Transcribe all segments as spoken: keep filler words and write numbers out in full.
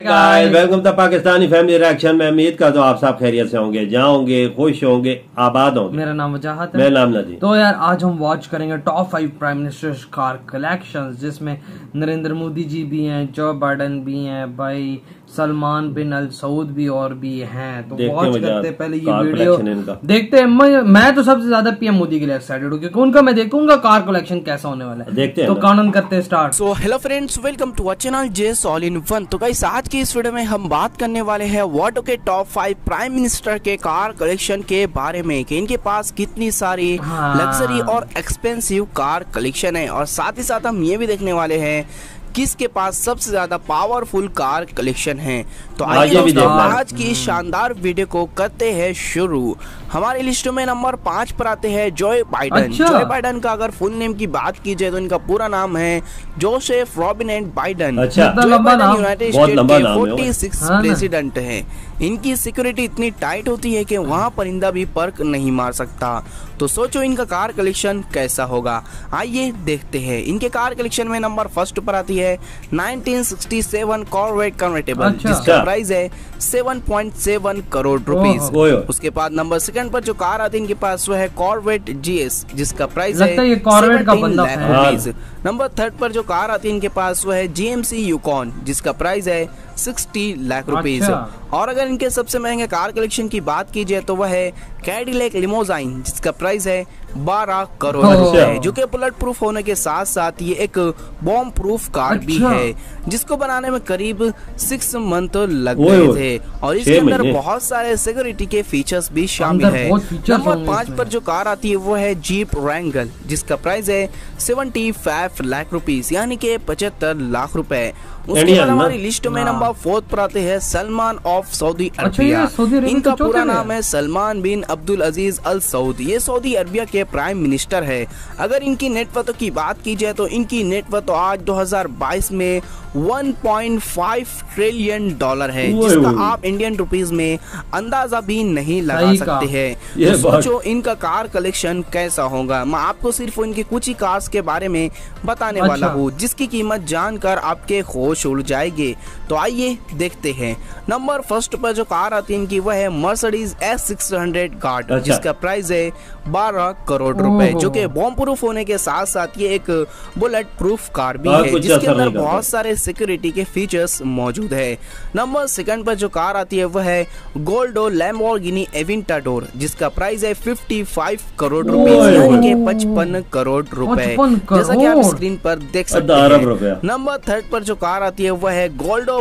Guys welcome to Pakistani family reaction. मैं उम्मीद करता हूँ आप सब खैरियत से होंगे, जहाँ होंगे, खुश होंगे, आबाद होंगे। मेरा नाम वजाहत है। मेरा नाम नदी। तो यार आज हम वॉच करेंगे top five prime minister car collections, जिसमें नरेंद्र मोदी जी भी हैं, जो बाइडन भी हैं, भाई सलमान बिन अल सऊद भी और भी हैं। तो वॉच करते हैं पहले ये वीडियो देखते हैं। मैं, मैं तो सबसे ज्यादा पीएम मोदी के लिए एक्साइटेड हूँ क्योंकि उनका मैं देखूंगा कार कलेक्शन कैसा होने वाला है। देखते हैं तो कानून करते हैं start. So hello friends, welcome to our channel जेस ऑल इन वन। तो गाइस आज की इस वीडियो में हम बात करने वाले हैं वॉटो के टॉप फाइव प्राइम मिनिस्टर के कार कलेक्शन के बारे में कि इनके पास कितनी सारी हाँ। लग्जरी और एक्सपेंसिव कार कलेक्शन है, और साथ ही साथ हम ये भी देखने वाले हैं किसके पास सबसे ज्यादा पावरफुल कार कलेक्शन है। तो आइए दोस्तों आज की शानदार वीडियो को करते हैं शुरू। हमारी लिस्ट में नंबर पाँच पर आते हैं जोए बाइडन। अच्छा। जोए बाइडन का अगर फुल नेम की बात की जाए तो इनका पूरा नाम है जोसेफ रॉबिनेट बाइडन। अच्छा। यूनाइटेड स्टेट के फोर्टी सिक्स प्रेसिडेंट हैं। इनकी सिक्योरिटी इतनी टाइट होती है कि वहाँ परिंदा भी पर्क नहीं मार सकता। तो सोचो इनका कार कलेक्शन कैसा होगा। आइए देखते हैं। इनके कार कलेक्शन में नंबर फर्स्ट पर आती है nineteen sixty seven Corvette convertible. अच्छा। जिसका प्राइस है seven point seven crore rupees. उसके बाद नंबर सेकंड पर जो कार आती है इनके पास वो है कॉर्वेट जीएस, जिसका प्राइस है seventeen lakh rupees. Number third पर जो कार आती है इनके पास वो है जीएमसी यूकॉन, जिसका प्राइस है सिक्सटी लाख रुपीस। और अगर इनके सबसे महंगे कार कलेक्शन की बात की जाए तो वह है कैडिलैक लिमोजाइन, जिसका प्राइस है बारह करोड़ रुपए, जो कि बुलेट प्रूफ होने के साथ साथ ये एक बॉम्ब प्रूफ कार अच्छा। भी है, जिसको बनाने में करीब सिक्स मंथ लग गए थे। और इसके अंदर बहुत सारे सिक्योरिटी के फीचर्स भी शामिल है। नंबर पाँच पर जो कार आती है वो है जीप रैंगल, जिसका प्राइस है सेवेंटी फाइव लाख रुपीस, यानी कि पचहत्तर लाख रुपए। उसके बाद हमारी लिस्ट में नंबर फोर्थ पर आते हैं सलमान ऑफ सऊदी अरबिया। इनका पूरा नाम है सलमान बिन अब्दुल अजीज अल सऊद। ये सऊदी अरबिया के प्राइम मिनिस्टर है। अगर इनकी नेटवर्थ की बात की जाए तो इनकी नेटवर्थ आज दो हज़ार बाईस में one point five trillion dollar है, जिसका आप इंडियन रुपीस में अंदाजा भी नहीं लगा सकते हैं। तो सोचो इनका कार कलेक्शन कैसा होगा। मैं आपको सिर्फ इनकी कुछ ही कार्स के बारे में बताने अच्छा। वाला हूँ, जिसकी कीमत जानकर आपके होश उड़ जाएंगे। तो आइए देखते हैं। नंबर फर्स्ट पर जो कार आती है इनकी वह है Mercedes S six hundred Guard, अच्छा। जिसका प्राइस है बारह करोड़ रुपए, जो कि बॉम्ब प्रूफ होने के साथ साथ ये एक बुलेट प्रूफ कार भी है, जिसके अंदर बहुत सारे सिक्योरिटी के फीचर्स मौजूद है। नंबर सेकंड पर जो कार आती है वह है गोल्डो लैम्बोर्गिनी एवेंटाडोर, जिसका प्राइस है पचपन करोड़ रुपए, यानी कि पचपन करोड़ रुपए, जैसा कि आप स्क्रीन पर देख सकते हैं। नंबर थर्ड पर जो कार आती है वह है गोल्डो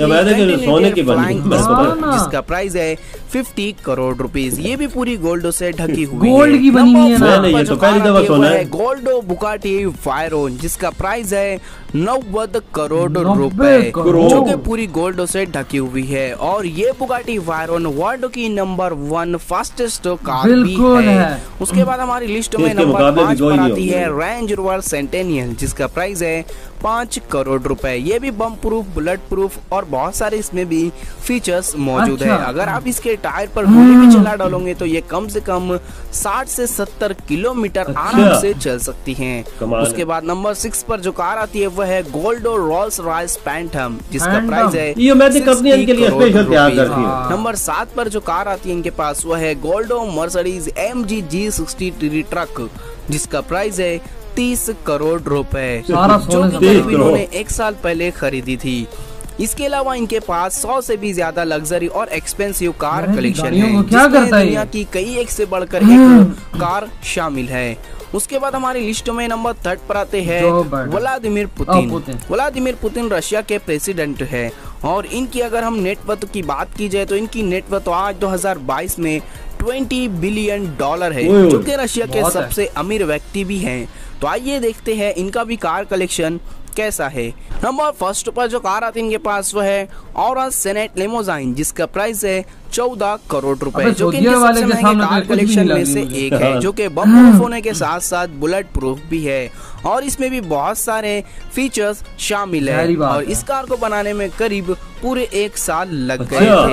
बेंटली फ्लाइंग, जिसका प्राइस है पचास करोड़ रुपीस। ये भी पूरी गोल्डो से ढकी हुई गोल्ड की बनी हुई है ना। ये तो पहली दफा सुना है। गोल्डो बुगाटी वायरोन, जिसका प्राइस है नब्बे करोड़ रुपए, जो कि पूरी गोल्ड से ढकी हुई है। और ये बुगाटी वायरोन वर्ल्ड की नंबर वन फास्टेस्ट कार भी है, है। उसके बाद हमारी लिस्ट में नंबर पाँच पर आती है रेंज रोवर सेंटेनियल, जिसका प्राइस है पाँच करोड़ रुपए। ये भी बम प्रूफ, बुलेट प्रूफ और बहुत सारे इसमें भी फीचर्स मौजूद अच्छा। है। अगर आप इसके टायर पर गोली भी चला डालोगे तो ये कम से कम साठ से सत्तर किलोमीटर अच्छा। आराम से चल सकती हैं। उसके बाद नंबर सिक्स पर जो कार आती है वह है गोल्डो रोल्स रॉयस पैंथम, जिसका प्राइस है कंपनी के लिए स्पेशल तैयार करती है। नंबर सात पर जो कार आती है इनके पास वह है गोल्डो Mercedes M G G sixty truck, जिसका प्राइस है तीस करोड़ रुपए, जो कि इन्होंने एक साल पहले खरीदी थी। इसके अलावा इनके पास सौ से भी ज्यादा लग्जरी और एक्सपेंसिव कार कलेक्शन है, जिसमें दुनिया की कई एक से बढ़कर एक कार शामिल है। उसके बाद हमारी लिस्ट में नंबर थर्ड पर आते हैं Vladimir Putin. Vladimir Putin Russia के प्रेसिडेंट है, और इनकी अगर हम नेटवर्थ की बात की जाए तो इनकी नेटवर्थ आज दो हज़ार बाईस में बीस बिलियन डॉलर है, जो कि रशिया के सबसे अमीर व्यक्ति भी हैं। तो आइए देखते हैं इनका भी कार कलेक्शन कैसा है। नंबर फर्स्ट पर जो कार आती है इनके पास वो है औरस सेनेट लिमोजाइन, जिसका प्राइस है चौदह करोड़ रुपए, जो कि इनके सबसे महंगे कार कलेक्शन में से एक है, जो कि बम प्रूफ होने के साथ साथ बुलेट प्रूफ भी है, और इसमें भी बहुत सारे फीचर्स शामिल है। और इस कार को बनाने में करीब पूरे एक साल लग गए थे।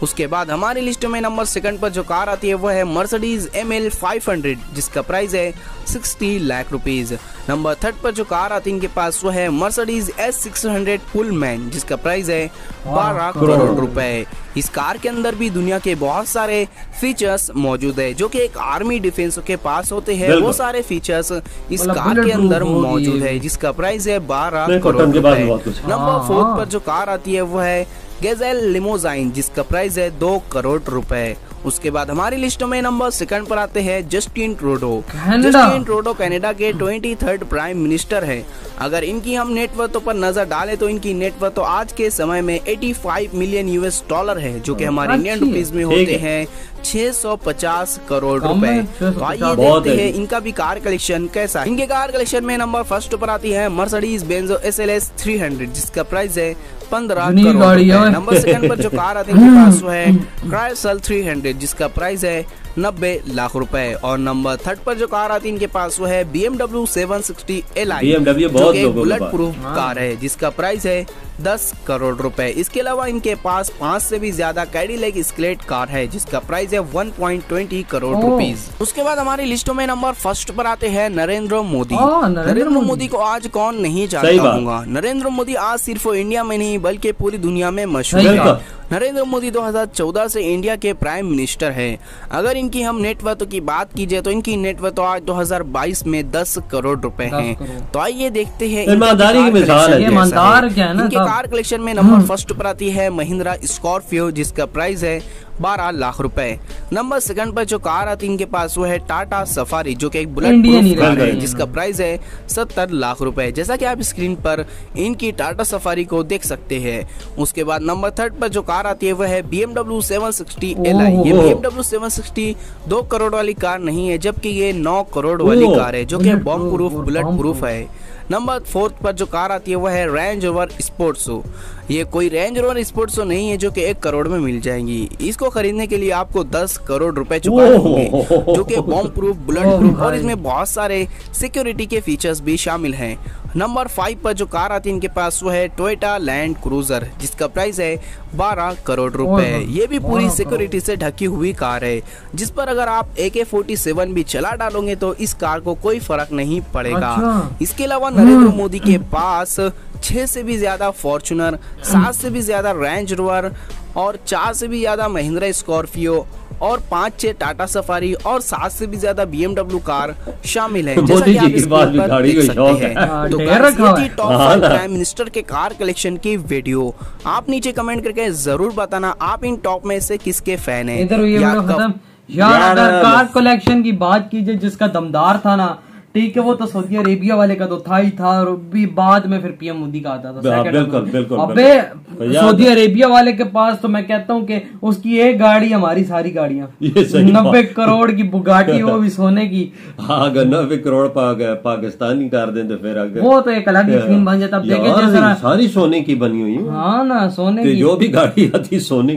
उसके बाद हमारी लिस्ट में नंबर सेकंड पर जो कार आती है वो है Mercedes M L five hundred जिसका प्राइस है साठ लाख रुपीस। नंबर थर्ड पर जो कार आती है इनके पास वो है Mercedes S six hundred Pullman जिसका प्राइस है बारह करोड़ रुपए। इस कार के अंदर भी दुनिया के बहुत सारे फीचर्स मौजूद है जो कि एक आर्मी डिफेंस के पास होते हैं, वो सारे फीचर्स इस कार के अंदर मौजूद है जिसका प्राइस है बारह करोड़ रुपए। नंबर फोर्थ पर जो कार आती है वो है गैजेल लिमोजाइन जिसका प्राइस है दो करोड़ रुपए। उसके बाद हमारी लिस्ट में नंबर सेकंड पर आते हैं Justin Trudeau. Justin Trudeau Canada के ट्वेंटी थर्ड प्राइम मिनिस्टर है। अगर इनकी हम नेटवर्थ पर नजर डालें तो इनकी नेटवर्थ तो आज के समय में पचासी मिलियन यूएस डॉलर है जो कि हमारे इंडियन रुपीज में होते हैं छह सौ पचास करोड़ रुपए। तो आइए देखते हैं इनका भी कार कलेक्शन कैसा है। इनके कार कलेक्शन में नंबर फर्स्ट पर आती है Mercedes Benz S L S three hundred जिसका प्राइस है पंद्रह करोड़ रुपए। नंबर सेकंड पर जो कार आती है इनके पास वो है क्राइसल थ्री हंड्रेड जिसका प्राइस है नब्बे लाख रुपए। और नंबर थर्ड पर जो कार आती है इनके पास वो है B M W seven sixty L I जो कि बुलेट प्रूफ कार है जिसका प्राइस है दस करोड़ रुपए। इसके अलावा इनके पास पांच से भी ज्यादा कैडिलैक स्केलेट कार है जिसका प्राइस है one point two zero crore rupees. उसके बाद हमारी लिस्टों में नंबर फर्स्ट पर आते हैं नरेंद्र मोदी। नरेंद्र मोदी को आज कौन नहीं जानता होगा। नरेंद्र मोदी आज सिर्फ इंडिया में नहीं बल्कि पूरी दुनिया में मशहूर है। नरेंद्र मोदी दो हज़ार चौदह से इंडिया के प्राइम मिनिस्टर हैं। अगर इनकी हम नेटवर्थ की बात कीजिए तो इनकी नेटवर्थ आज दो हज़ार बाईस में दस करोड़ रुपए हैं। तो आइए देखते हैं ईमानदारी की मिसाल है। ईमानदार क्या है ना। इनके कार कलेक्शन में नंबर फर्स्ट पर आती है महिंद्रा स्कॉर्पियो जिसका प्राइस है बारह लाख रुपए। नंबर सेकंड पर जो कार आती है इनके पास वो है टाटा सफारी जो कि एक बुलेट प्रूफ कार है जिसका प्राइस है सत्तर लाख रुपए। जैसा कि आप स्क्रीन पर इनकी टाटा सफारी को देख सकते हैं। उसके बाद नंबर थर्ड पर जो कार आती है वो है B M W seven sixty L I. ये B M W seven sixty दो करोड़ वाली कार नहीं है जबकि ये नौ करोड़ वाली कार है जो कि बॉम्ब प्रूफ बुलेट प्रूफ है। नंबर फोर्थ पर जो कार आती है वो है रेंज रोवर स्पोर्ट्सो। ये कोई रेंज रोवर स्पोर्ट्सो नहीं है जो कि एक करोड़ में मिल जाएंगी। इसको खरीदने के लिए आपको दस करोड़ रुपए चुकाने होंगे जो कि बॉम्ब प्रूफ बुलेट प्रूफ और इसमें बहुत सारे सिक्योरिटी के फीचर्स भी शामिल हैं। नंबर फाइव पर जो कार आती है इनके पास वो है टोयोटा लैंड क्रूजर जिसका प्राइस है बारह करोड़ रुपए। ये भी पूरी सिक्योरिटी से ढकी हुई कार है जिस पर अगर आप ए के फोर्टी सेवन भी चला डालोगे तो इस कार को कोई फर्क नहीं पड़ेगा। इसके अलावा नरेंद्र मोदी के पास छह से भी ज्यादा फॉर्च्यूनर, सात से भी ज्यादा रेंज रोवर और चार से भी ज्यादा महिंद्रा स्कॉर्पियो और पाँच छह टाटा सफारी और सात से भी ज्यादा बी एम डब्ल्यू कार शामिल है। जैसा कि आप इस पर देख सकते हैं। तो टॉप फाइव प्राइम मिनिस्टर के कार कलेक्शन की वीडियो आप नीचे कमेंट करके जरूर बताना आप इन टॉप में से किसके फैन हैं। यार अगर कार कलेक्शन की बात कीजिए जिसका दमदार था ना, ठीक है वो तो सऊदी अरेबिया वाले का तो था ही था और भी बाद में फिर पीएम मोदी का आता था। बिल्कुल बिल्कुल। अबे सऊदी अरेबिया वाले के पास तो मैं कहता हूँ कि उसकी एक गाड़ी हमारी सारी गाड़ियाँ नब्बे करोड़ की बुगाटी वो भी सोने की। हाँ अगर नब्बे करोड़ पाकिस्तानी कर दें तो फिर अगर वो तो एक अलग ही सीन बन जाता। देखे सारी सोने की बनी हुई। हाँ ना सोने की जो भी गाड़ी आती सोने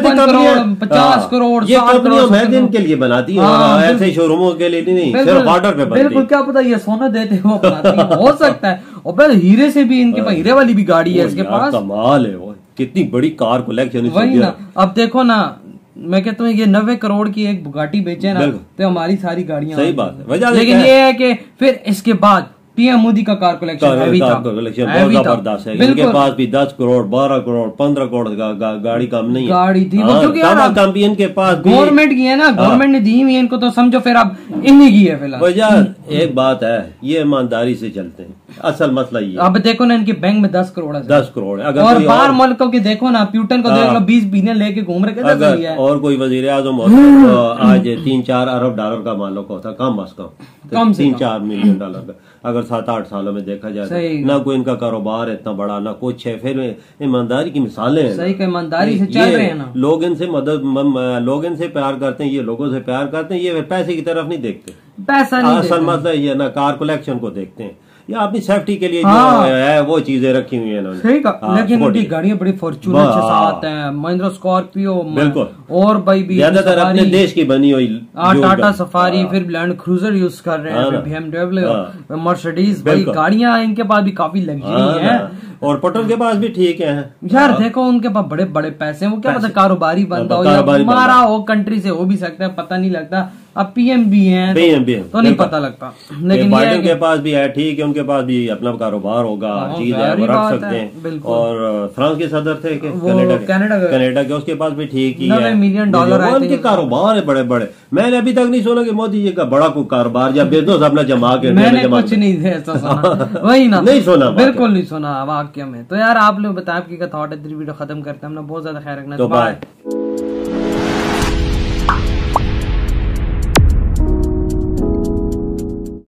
पचास करोड़ ये कंपनियां मैं दिन के लिए बनाती है ऐसे शोरूमों के लिए नहीं सिर्फ ऑर्डर पे बनती। बिल्कुल क्या पता ये सोना देते हो हो सकता है। और हीरे से भी इनके पास हीरे वाली भी गाड़ी है इसके पास। कमाल है वो कितनी बड़ी कार कलेक्शन। वही ना अब देखो ना मैं कहता हूँ ये नब्बे करोड़ की एक बुगाटी बेचे ना तो हमारी सारी गाड़ियां। सही बात है। लेकिन ये है कि फिर इसके बाद पीएम मोदी का कार कलेक्शन हैवी था। कलेक्शन बहुत जबरदस्त है। इनके पास भी दस करोड़ बारह करोड़ पंद्रह करोड़ का गा, गाड़ी कम नहीं है। गाड़ी थी हाँ, क्योंकि कंपनी के पास गवर्नमेंट की है ना, गवर्नमेंट ने दी हुई है इनको तो समझो फिर अब इन्हीं की है फिलहाल। वजह एक बात है ये ईमानदारी से चलते हैं। असल मसला ये अब देखो ना इनके बैंक में दस करोड़ है दस करोड़ है। अगर और बाहर मुल्कों के देखो ना प्यूटन को देख लो बीस बिलियन लेके घूम रहे अगर और कोई वजीर आजम आज तीन चार अरब डॉलर का मालिक होता कम अज कम तीन चार मिलियन डॉलर का अगर सात आठ सालों में देखा जाए ना कोई इनका कारोबार है इतना बड़ा ना कुछ है। फिर ईमानदारी की मिसालें हैं। सही ईमानदारी से चल रहे हैं ना। लोग इनसे मदद लोग इनसे प्यार करते हैं ये लोगों से प्यार करते हैं ये पैसे की तरफ नहीं देखते। पैसा नहीं असल मतलब ये ना कार कलेक्शन को देखते हैं या अपनी सेफ्टी के लिए हाँ। जो है वो चीजें रखी हुई है सही का। हाँ, लेकिन उनकी गाड़ियां बड़ी फॉर्च्यूनर के साथ हैं महिंद्रा स्कॉर्पियो बिल्कुल और भाई भी ज्यादातर अपने देश की बनी हुई टाटा सफारी फिर लैंड क्रूजर यूज कर रहे हैं बी एम डब्ल्यू मर्सिडीज भाई गाड़ियां इनके पास भी काफी लग्जरी हैं। और पटन के पास भी ठीक है यार। देखो उनके पास बड़े बड़े पैसे हैं, वो क्या पता कारोबारी बंदा हो या मारा हो, कंट्री से हो भी सकता है, पता नहीं लगता। अब पीएम भी हैं पीएम भी तो नहीं पता लगता। लेकिन बाइडेन के पास भी है ठीक है, उनके पास भी अपना कारोबार होगा, चीज है वो रख सकते हैं। और फ्रांस के सदर थे कनाडा कनाडा के, उसके पास भी ठीक ही है, मिलियन डॉलर उनके कारोबार है बड़े बड़े। मैंने अभी तक नहीं सुना कि मोदी जी का बड़ा कोई कारोबार या बिजनेस अपना जमा के मैंने कुछ नहीं ऐसा सुना वही ना, नहीं सुना, बिल्कुल नहीं सुना वाक्य में। तो यार आप लोग बताएं आपकी क्या थॉट है। वीडियो खत्म करते हैं, हमने बहुत ज्यादा ख्याल रखना है। तो बाय।